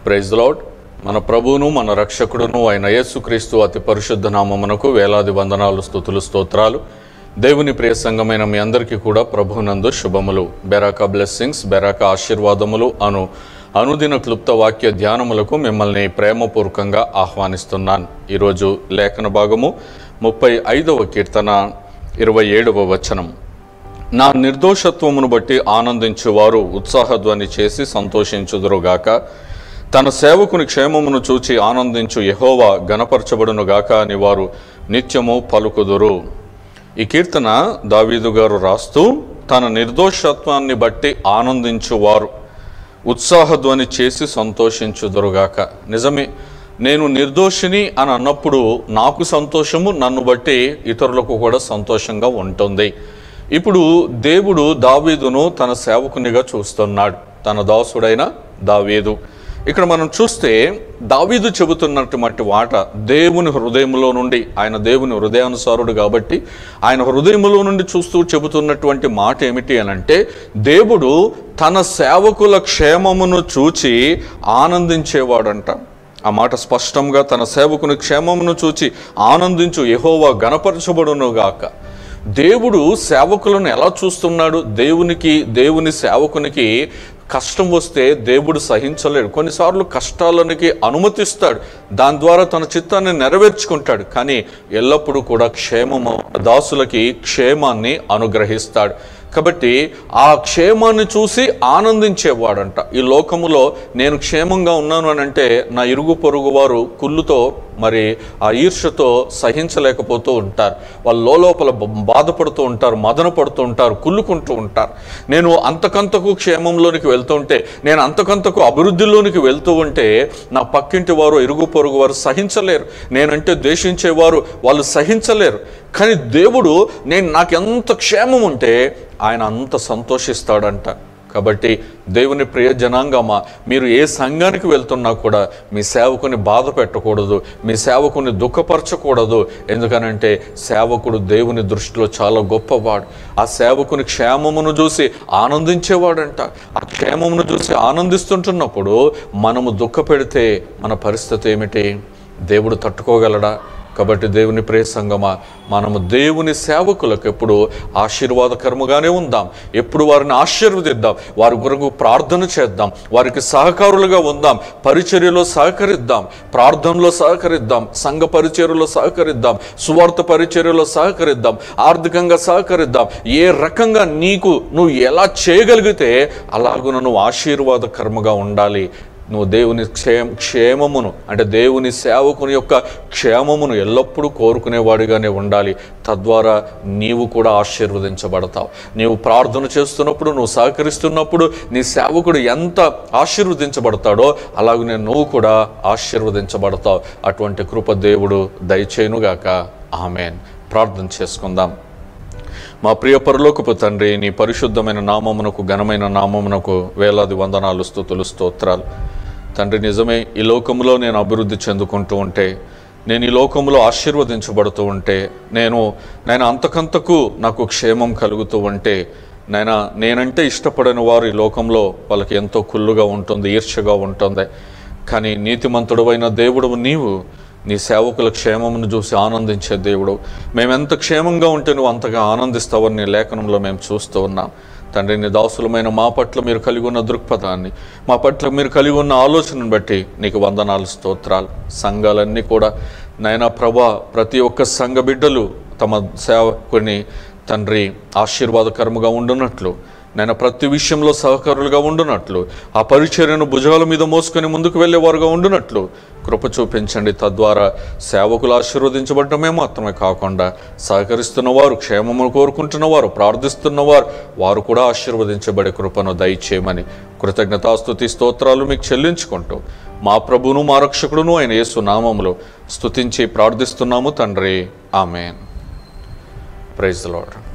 Praise the lord. మన ప్రభువును మన రక్షకుడును అయిన యేసుక్రీస్తు అతి పరిశుద్ధ నామమునకు వేలాది వందనాలు, స్తుతులు, స్తోత్రాలు. దేవుని ప్రియ సంఘమైన మీ అందరికీ కూడా ప్రభువునందు శుభములు, బెరాక బ్లెస్సింగ్స్, బెరాక ఆశీర్వాదములు అను అనుదిన క్లుప్త వాక్య ధ్యానములకు మిమ్మల్ని ప్రేమపూర్వకంగా ఆహ్వానిస్తున్నాను. ఈరోజు లేఖన భాగము 35వ కీర్తన 27వ వచనం. నా నిర్దోషత్వమును బట్టి ఆనందించువారు ఉత్సాహధ్వని చేసి సంతోషించుదురుగాక. తన సేవకుని క్షేమమును చూచి ఆనందించు యెహోవా గణపరచబడునుగాక అని వారు నిత్యము పలుకుదురు. ఈ కీర్తన దావీదు గారు రాస్తూ, తన నిర్దోషత్వాన్ని బట్టి ఆనందించువారు ఉత్సాహధ్వని చేసి సంతోషించుదురుగాక. నిజమే, నేను నిర్దోషిని అని అన్నప్పుడు నాకు సంతోషము, నన్ను బట్టి ఇతరులకు కూడా సంతోషంగా ఉంటుంది. ఇప్పుడు దేవుడు దావీదును తన సేవకునిగా చూస్తున్నాడు, తన దాసుడైన దావీదు. ఇక్కడ మనం చూస్తే దావీదు చెబుతున్నటువంటి మాట దేవుని హృదయంలో నుండి, ఆయన దేవుని హృదయానుసారుడు కాబట్టి ఆయన హృదయంలో నుండి చూస్తూ చెబుతున్నటువంటి మాట ఏమిటి అనంటే, దేవుడు తన సేవకుల క్షేమమును చూచి ఆనందించేవాడంట. ఆ మాట స్పష్టంగా, తన సేవకుని క్షేమమును చూచి ఆనందించు యెహోవా గణపరచబడునుగాక. దేవుడు సేవకులను ఎలా చూస్తున్నాడు? దేవుని సేవకునికి కష్టం వస్తే దేవుడు సహించలేడు. కొన్నిసార్లు కష్టాలనికి అనుమతిస్తాడు, దాని ద్వారా తన చిత్తాన్ని నెరవేర్చుకుంటాడు. కానీ ఎల్లప్పుడూ కూడా దాసులకి క్షేమాన్ని అనుగ్రహిస్తాడు. కాబట్టి ఆ క్షేమాన్ని చూసి ఆనందించేవాడంట. ఈ లోకములో నేను క్షేమంగా ఉన్నాను అని అంటే నా ఇరుగు పొరుగు వారు కుళ్ళుతో, మరి ఆ ఈర్ష్యతో సహించలేకపోతూ ఉంటారు. వాళ్ళు లోపల బాధపడుతూ ఉంటారు, మదన పడుతూ ఉంటారు, కుళ్ళుకుంటూ ఉంటారు. నేను అంతకంతకు క్షేమంలోనికి వెళ్తూ ఉంటే, నేను అంతకంతకు అభివృద్ధిలోనికి వెళ్తూ ఉంటే నా పక్కింటి వారు, ఇరుగు పొరుగు వారు సహించలేరు. నేనంటే ద్వేషించేవారు వాళ్ళు సహించలేరు. కానీ దేవుడు నాకెంత క్షేమం ఉంటే ఆయన అంత సంతోషిస్తాడంట. కాబట్టి దేవుని ప్రియ జనాంగమా, మీరు ఏ సంఘానికి వెళ్తున్నా కూడా మీ సేవకుని బాధ పెట్టకూడదు, మీ సేవకుని దుఃఖపరచకూడదు. ఎందుకనంటే సేవకుడు దేవుని దృష్టిలో చాలా గొప్పవాడు. ఆ సేవకుని క్షేమమును చూసి ఆనందించేవాడంట. ఆ క్షేమమును చూసి ఆనందిస్తుంటున్నప్పుడు మనము దుఃఖపెడితే మన పరిస్థితి ఏమిటి? దేవుడు తట్టుకోగలడా? కాబట్టి దేవుని ప్రియ సంఘమా, మనము దేవుని సేవకులకు ఎప్పుడు ఆశీర్వాదకరముగానే ఉందాం. ఎప్పుడు వారిని ఆశీర్వదిద్దాం, వారి కొరకు ప్రార్థన చేద్దాం, వారికి సహకారులుగా ఉందాం, పరిచర్యలో సహకరిద్దాం, ప్రార్థనలో సహకరిద్దాం, సంఘ పరిచర్యలో సహకరిద్దాం, సువార్త పరిచర్యలో సహకరిద్దాం, ఆర్థికంగా సహకరిద్దాం. ఏ రకంగా నువ్వు ఎలా చేయగలిగితే అలాగున నువ్వు ఆశీర్వాదకరముగా ఉండాలి. నువ్వు దేవుని క్షేమమును, అంటే దేవుని సేవకుని యొక్క క్షేమమును ఎల్లప్పుడూ కోరుకునేవాడిగానే ఉండాలి. తద్వారా నీవు కూడా ఆశీర్వదించబడతావు. నీవు ప్రార్థన చేస్తున్నప్పుడు, నువ్వు సహకరిస్తున్నప్పుడు నీ సేవకుడు ఎంత ఆశీర్వదించబడతాడో అలాగనే నువ్వు కూడా ఆశీర్వదించబడతావు. అటువంటి కృప దేవుడు దయచేయునుగాక. ఆమేన్. ప్రార్థన చేసుకుందాం. మా ప్రియ పరలోకపు తండ్రి, నీ పరిశుద్ధమైన నామమునకు, ఘనమైన నామమునకు వేలాది వందనాలు, స్తుతులు, స్తోత్రాలు. తండ్రి, నిజమే, ఈ లోకంలో నేను అభివృద్ధి చెందుకుంటూ ఉంటే, నేను ఈ లోకంలో ఆశీర్వదించబడుతూ ఉంటే, నేను అంతకంతకు నాకు క్షేమం కలుగుతూ ఉంటే, నేనంటే ఇష్టపడని వారు ఈ లోకంలో వాళ్ళకి ఎంతో కుళ్ళుగా ఉంటుంది, ఈర్ష్యగా ఉంటుంది. కానీ నీతిమంతుడవైన దేవుడు నీవు నీ సేవకుల క్షేమమును చూసి ఆనందించే దేవుడు. మేమెంత క్షేమంగా ఉంటే నువ్వు అంతగా ఆనందిస్తావని నీ లేఖనంలో మేము చూస్తూ ఉన్నాం. తండ్రి, నీ దాసులమైన మా పట్ల మీరు కలిగి ఉన్న దృక్పథాన్ని, మా పట్ల మీరు కలిగి ఉన్న ఆలోచనను బట్టి నీకు వందనాలు, స్తోత్రాలు. సంఘాలన్నీ కూడా ప్రభా, ప్రతి ఒక్క సంఘ బిడ్డలు తమ సేవకుని తండ్రి ఆశీర్వాదకరముగా ఉండునట్లు, ప్రతి విషయంలో సహకారులుగా ఉండునట్లు, ఆ పరిచర్యను భుజాల మీద మోసుకొని ముందుకు వెళ్ళేవారుగా ఉండునట్లు కృప చూపించండి. తద్వారా సేవకులు ఆశీర్వదించబడటమే మాత్రమే కాకుండా సహకరిస్తున్నవారు, క్షేమమును కోరుకుంటున్నవారు, ప్రార్థిస్తున్నవారు, వారు కూడా ఆశీర్వదించబడే కృపను దయచేయమని కృతజ్ఞతాస్తుతి స్తోత్రాలు మీకు చెల్లించుకుంటూ మా ప్రభువును మా రక్షకుడును అయిన యేసు నామములో స్తుతించి ప్రార్థిస్తున్నాము తండ్రి. ఆమేన్. Praise the lord.